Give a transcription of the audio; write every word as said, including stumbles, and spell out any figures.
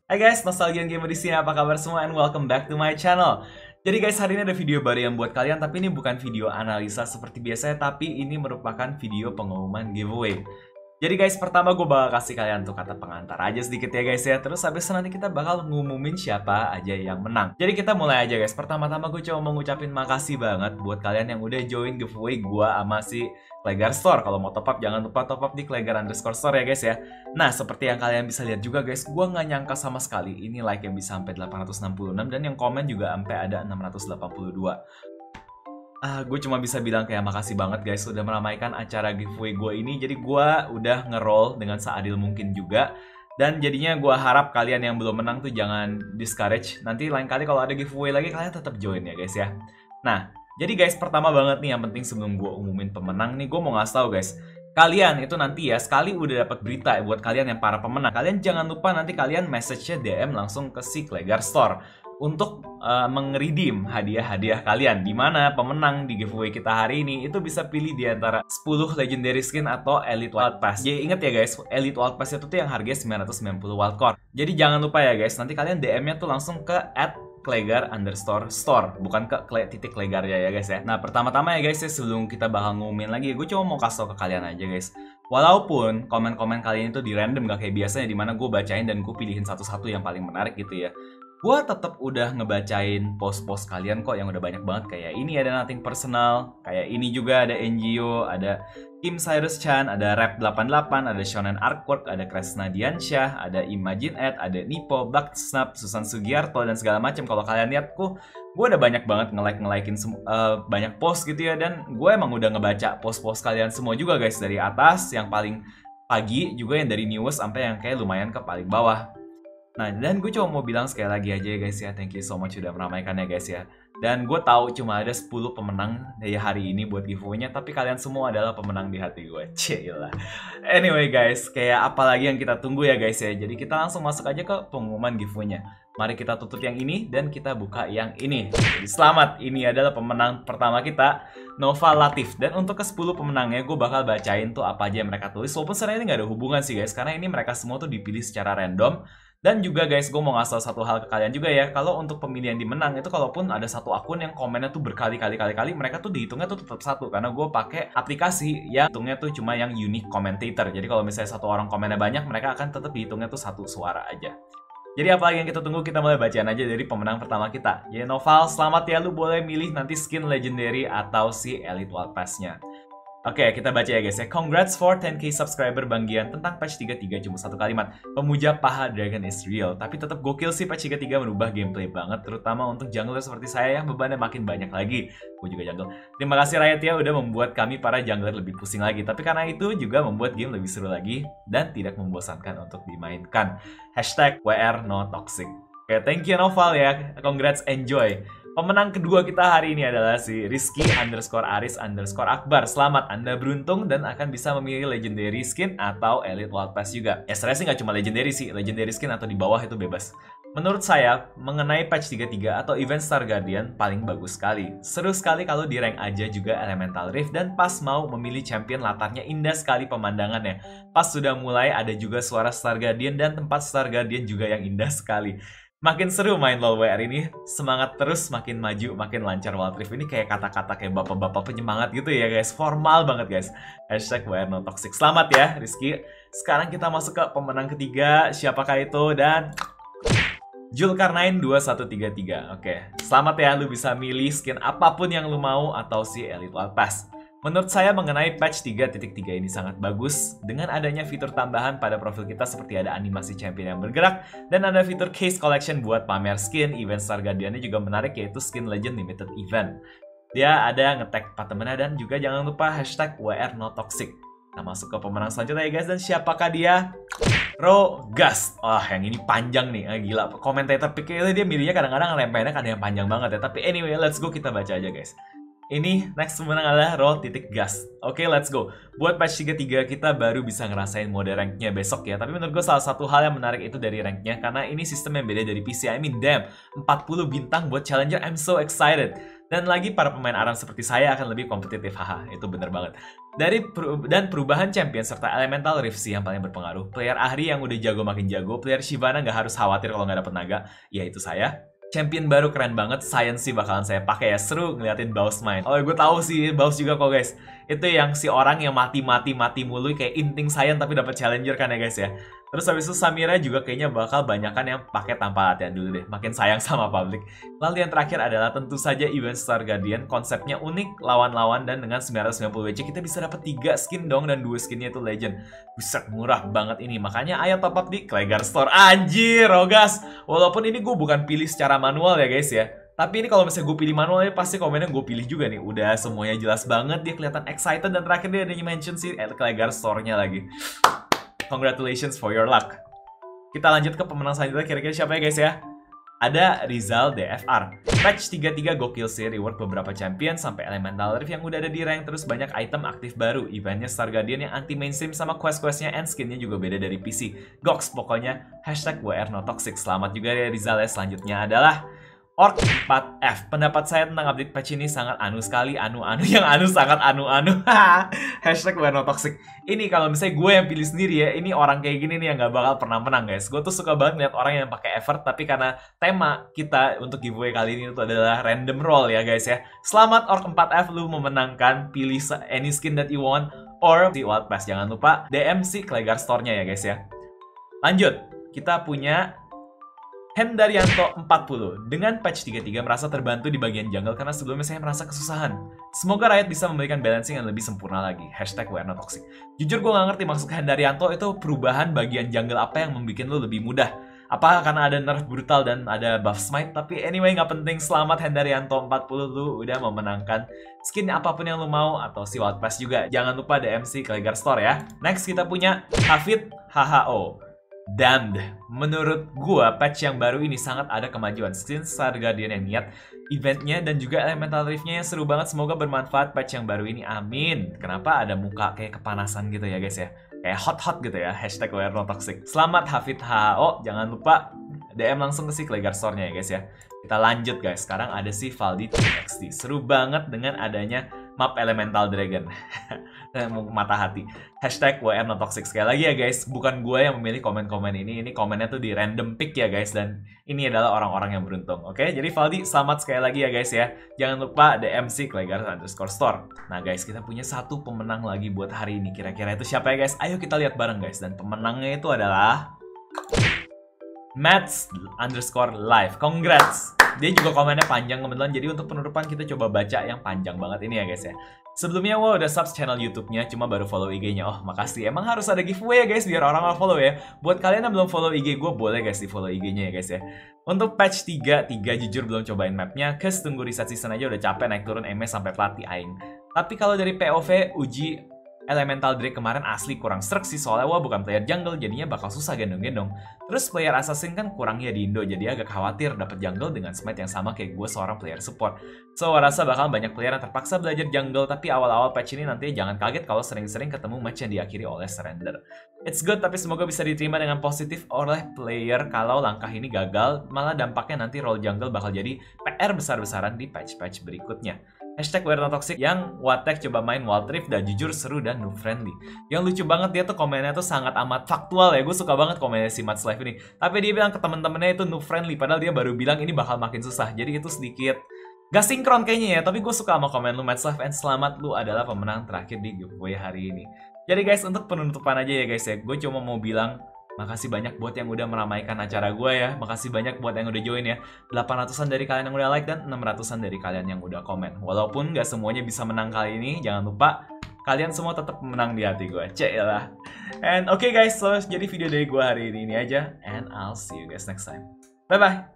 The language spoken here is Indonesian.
Hai guys, Nostalgian Gamer di sini. Apa kabar semua? And welcome back to my channel. Jadi guys, hari ini ada video baru yang buat kalian, tapi ini bukan video analisa seperti biasanya, tapi ini merupakan video pengumuman giveaway. Jadi guys, pertama gue bakal kasih kalian tuh kata pengantar aja sedikit ya guys ya. Terus habis itu nanti kita bakal ngumumin siapa aja yang menang. Jadi kita mulai aja guys. Pertama-tama gue cuma mau ngucapin makasih banget buat kalian yang udah join giveaway gue sama si Klegar Store. Kalau mau top up jangan lupa top up di Klegar underscore store ya guys ya. Nah seperti yang kalian bisa lihat juga guys, gue nggak nyangka sama sekali ini like yang bisa sampai delapan ratus enam puluh enam dan yang komen juga sampai ada enam ratus delapan puluh dua. Ah, gue cuma bisa bilang kayak makasih banget guys udah meramaikan acara giveaway gue ini. Jadi gue udah nge-roll dengan seadil mungkin juga. Dan jadinya gue harap kalian yang belum menang tuh jangan discourage. Nanti lain kali kalau ada giveaway lagi kalian tetap join ya guys ya. Nah, jadi guys pertama banget nih yang penting sebelum gue umumin pemenang nih, gue mau ngasih tau guys. Kalian itu nanti ya sekali udah dapat berita ya, buat kalian yang para pemenang, kalian jangan lupa nanti kalian message-nya D M langsung ke si Klegar Store untuk uh, mengredeem hadiah-hadiah kalian, di mana pemenang di giveaway kita hari ini itu bisa pilih di antara sepuluh legendary skin atau Elite Wild Pass. Jadi inget ya guys, Elite Wild Pass itu tuh yang harganya sembilan ratus sembilan puluh wild core. Jadi jangan lupa ya guys, nanti kalian D M-nya tuh langsung ke at Klegar underscore store, bukan ke kle, titik Klegar ya, ya guys ya. Nah pertama-tama ya guys ya, sebelum kita bakal ngumumin lagi, gue cuma mau kasih tau ke kalian aja guys. Walaupun komen-komen kalian itu di random gak kayak biasanya, dimana gue bacain dan gue pilihin satu-satu yang paling menarik gitu ya. Gue tetap udah ngebacain post-post kalian kok yang udah banyak banget. Kayak ini ada Nothing Personal, kayak ini juga ada N G O, ada Kim Cyrus Chan, ada Rap delapan delapan, ada Shonen Artwork, ada Kresna Diansyah, ada Imagine Ed, ada Nipo, Black Snap, Susan Sugiarto, dan segala macam. Kalau kalian lihat, ku, gue udah banyak banget nge-like nge-likein uh, banyak post gitu ya. Dan gue emang udah ngebaca post-post kalian semua juga guys, dari atas yang paling pagi juga yang dari news sampai yang kayak lumayan ke paling bawah. Nah, dan gue cuma mau bilang sekali lagi aja ya guys ya, thank you so much udah meramaikan ya guys ya. Dan gue tahu cuma ada sepuluh pemenang dari hari ini buat giveaway-nya, tapi kalian semua adalah pemenang di hati gue. Cielah. Anyway guys, kayak apa lagi yang kita tunggu ya guys ya. Jadi kita langsung masuk aja ke pengumuman giveaway-nya. Mari kita tutup yang ini dan kita buka yang ini. Jadi selamat, ini adalah pemenang pertama kita, Nova Latif. Dan untuk ke sepuluh pemenangnya gue bakal bacain tuh apa aja yang mereka tulis. Walaupun sebenarnya ini gak ada hubungan sih guys, karena ini mereka semua tuh dipilih secara random. Dan juga guys, gue mau ngasih satu hal ke kalian juga ya. Kalau untuk pemilihan dimenang itu, kalaupun ada satu akun yang komennya tuh berkali-kali kali-kali, mereka tuh dihitungnya tuh tetap satu. Karena gue pakai aplikasi yang hitungnya tuh cuma yang unique commentator. Jadi kalau misalnya satu orang komennya banyak, mereka akan tetap dihitungnya tuh satu suara aja. Jadi apa lagi yang kita tunggu, kita mulai bacaan aja dari pemenang pertama kita. Jadi Noval, selamat ya, lu boleh milih nanti skin legendary atau si Elite Wild Pass-nya. Oke, kita baca ya guys ya. Congrats for ten K subscriber Banggian tentang patch tiga puluh tiga, cuma satu kalimat. Pemuja paha Dragon is real. Tapi tetap gokil sih, patch tiga puluh tiga merubah gameplay banget, terutama untuk jungler seperti saya yang bebannya makin banyak lagi. Gue juga jungle. Terima kasih Riot ya udah membuat kami para jungler lebih pusing lagi. Tapi karena itu juga membuat game lebih seru lagi dan tidak membosankan untuk dimainkan. Hashtag W R no toxic. Oke, thank you Noval ya. Congrats, enjoy. Pemenang kedua kita hari ini adalah si Rizky underscore Aris underscore Akbar. Selamat, Anda beruntung dan akan bisa memilih legendary skin atau Elite Wild Pass juga. Ya sebenarnya sih nggak cuma legendary sih, legendary skin atau di bawah itu bebas. Menurut saya, mengenai patch tiga puluh tiga atau event Star Guardian paling bagus sekali. Seru sekali kalau di rank aja juga Elemental Rift, dan pas mau memilih champion latarnya indah sekali pemandangannya. Pas sudah mulai ada juga suara Star Guardian dan tempat Star Guardian juga yang indah sekali. Makin seru main LoL W R ini, semangat terus, makin maju, makin lancar Wild Rift. Ini kayak kata-kata kayak bapak-bapak penyemangat gitu ya guys, formal banget guys. Hashtag W R no toxic. Selamat ya Rizky. Sekarang kita masuk ke pemenang ketiga, siapakah itu? Dan Julkarnain dua satu tiga tiga. Oke, selamat ya, lu bisa milih skin apapun yang lu mau atau si Elite Wild Pass. Menurut saya mengenai patch tiga titik tiga ini sangat bagus dengan adanya fitur tambahan pada profil kita seperti ada animasi champion yang bergerak dan ada fitur case collection buat pamer skin. Event Star Guardian-nya juga menarik, yaitu skin legend limited event. Dia ada nge-tag temennya dan juga jangan lupa hashtag W R no toxic. Kita masuk ke pemenang selanjutnya ya guys, dan siapakah dia? Rogas. Wah, yang ini panjang nih, ah, gila. Komentator pikirnya dia milihnya kadang-kadang ngelempennya kadang yang panjang banget ya. Tapi anyway, let's go, kita baca aja guys. Ini next pemenang adalah Ro.gas. Oke, okay, let's go. Buat patch tiga puluh tiga kita baru bisa ngerasain mode ranknya besok ya. Tapi menurut gue salah satu hal yang menarik itu dari ranknya, karena ini sistem yang beda dari P C. I mean damn, empat puluh bintang buat challenger, I'm so excited. Dan lagi para pemain ARAM seperti saya akan lebih kompetitif, haha, itu bener banget. Dari peru dan perubahan champion serta elemental rift sih yang paling berpengaruh. Player Ahri yang udah jago makin jago, player Shyvana nggak harus khawatir kalau nggak dapet naga, yaitu saya. Champion baru keren banget, Science sih bakalan saya pakai ya, seru ngeliatin Baus main. Oh gue tahu sih, Baus juga kok guys. Itu yang si orang yang mati-mati-mati mulu kayak inting Science tapi dapat challenger kan ya guys ya. Terus habis itu Samira juga kayaknya bakal banyakan yang pakai tanpa latihan dulu deh, makin sayang sama publik. Lalu yang terakhir adalah tentu saja event Star Guardian, konsepnya unik, lawan-lawan, dan dengan sembilan ratus sembilan puluh W C kita bisa dapat tiga skin dong, dan dua skinnya itu legend. Buset, murah banget ini, makanya ayo top up di Klegar Store. Anjir, Rogas! Walaupun ini gue bukan pilih secara manual ya guys ya, tapi ini kalau misalnya gue pilih manual ya pasti komennya gue pilih juga nih. Udah semuanya jelas banget, dia kelihatan excited, dan terakhir dia ada mention sih Klegar Store-nya lagi. Congratulations for your luck. Kita lanjut ke pemenang selanjutnya, kira-kira siapa ya guys ya? Ada Rizal D F R. Patch tiga puluh tiga gokil sih, reward beberapa champion sampai elemental rift yang udah ada di rank, terus banyak item aktif baru, eventnya Star Guardian yang anti mainstream sama quest-questnya and skinnya juga beda dari P C. Goks pokoknya, hashtag W R no toxic. Selamat juga ya Rizal ya. Selanjutnya adalah Orc empat F. Pendapat saya tentang update patch ini sangat anu sekali, anu-anu yang anu sangat anu-anu. Hashtag W R no toxic. Ini kalau misalnya gue yang pilih sendiri ya, ini orang kayak gini nih yang gak bakal pernah menang guys. Gue tuh suka banget lihat orang yang pakai effort, tapi karena tema kita untuk giveaway kali ini itu adalah random roll ya guys ya. Selamat Orc empat F, lu memenangkan, pilih any skin that you want or di Wild Pass. Jangan lupa D M si Klegar Store-nya ya guys ya. Lanjut, kita punya Hendarianto empat puluh. Dengan patch tiga puluh tiga merasa terbantu di bagian jungle karena sebelumnya saya merasa kesusahan. Semoga Riot bisa memberikan balancing yang lebih sempurna lagi. Hashtag W R no toxic. Jujur gue gak ngerti maksud Hendarianto itu perubahan bagian jungle apa yang membuat lo lebih mudah. Apakah karena ada nerf brutal dan ada buff smite? Tapi anyway gak penting. Selamat Hendarianto empat puluh, lu udah memenangkan skin apapun yang lu mau atau si Wild Pass juga. Jangan lupa D M C Klegar Store ya. Next kita punya Hafid H H O. Damned, menurut gua patch yang baru ini sangat ada kemajuan. Skin Star Guardian yang niat, eventnya dan juga elemental riftnya yang seru banget. Semoga bermanfaat patch yang baru ini, amin. Kenapa ada muka kayak kepanasan gitu ya guys ya, kayak hot-hot gitu ya. Hashtag W R no toxic. Selamat Hafid H H O. Jangan lupa D M langsung ke si Klegar Store-nya ya guys ya. Kita lanjut guys, sekarang ada si Valdi T X T. Seru banget dengan adanya map Elemental Dragon. Mata hati. Hashtag W R no toxic. Sekali lagi ya guys, bukan gue yang memilih komen-komen ini. Ini komennya tuh di random pick ya guys. Dan ini adalah orang-orang yang beruntung. Oke, jadi Valdi selamat sekali lagi ya guys ya. Jangan lupa D M C Klegar underscore store. Nah guys, kita punya satu pemenang lagi buat hari ini. Kira-kira itu siapa ya guys? Ayo kita lihat bareng guys. Dan pemenangnya itu adalah Mats underscore live. Congrats. Dia juga komennya panjang kebetulan. Jadi untuk penutupan kita coba baca yang panjang banget ini ya guys ya. Sebelumnya gue udah subs channel YouTube-nya, cuma baru follow I G-nya. Oh makasih, emang harus ada giveaway ya guys biar orang-orang follow ya. Buat kalian yang belum follow I G gue, boleh guys di follow I G-nya ya guys ya. Untuk patch tiga puluh tiga jujur belum cobain mapnya, kes tunggu reset season aja udah capek naik turun M S sampai pelatih aing. Tapi kalau dari P O V uji Elemental Drake kemarin asli kurang serk sih, soalnya wah bukan player jungle, jadinya bakal susah gendong-gendong. Terus player assassin kan kurang ya di Indo, jadi agak khawatir dapat jungle dengan smite yang sama kayak gue seorang player support. So, gue rasa bakal banyak player yang terpaksa belajar jungle, tapi awal-awal patch ini nanti jangan kaget kalau sering-sering ketemu match yang diakhiri oleh surrender. It's good, tapi semoga bisa diterima dengan positif oleh player kalau langkah ini gagal, malah dampaknya nanti role jungle bakal jadi P R besar-besaran di patch-patch berikutnya. Hashtag W R no toxic. Yang Watek coba main Wild Rift dan jujur seru dan noob friendly. Yang lucu banget dia tuh komennya tuh sangat amat faktual ya. Gue suka banget komennya si Mats Live ini. Tapi dia bilang ke temen-temennya itu noob friendly, padahal dia baru bilang ini bakal makin susah. Jadi itu sedikit gak sinkron kayaknya ya. Tapi gue suka sama komen lu Mats Live, and selamat, lu adalah pemenang terakhir di giveaway hari ini. Jadi guys, untuk penutupan aja ya guys ya, gue cuma mau bilang makasih banyak buat yang udah meramaikan acara gue ya. Makasih banyak buat yang udah join ya. delapan ratusan dari kalian yang udah like dan enam ratusan dari kalian yang udah komen. Walaupun gak semuanya bisa menang kali ini, jangan lupa kalian semua tetap menang di hati gue. Cek ya lah. And oke okay guys, so jadi video dari gue hari ini, ini aja. And I'll see you guys next time. Bye bye.